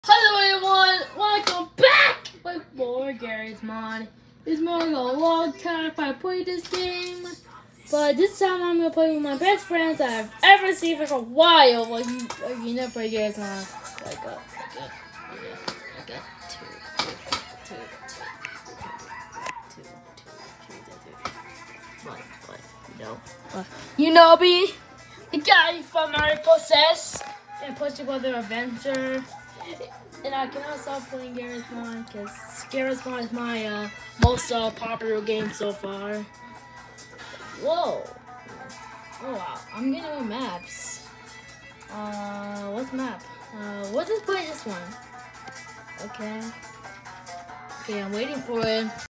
Hello everyone, welcome back with more Garrys mod. It's been a long time I played this game, but this time I'm gonna play with my best friends I've ever seen for a while. Like you never play Garrys mod. You know me, the guy from Article says, and push up other adventure. And I cannot stop playing Garrys mod because Garrys mod is my most popular game so far. Whoa! Oh wow! I'm getting new maps. What's map? Let's just play this one. Okay. Okay, I'm waiting for it.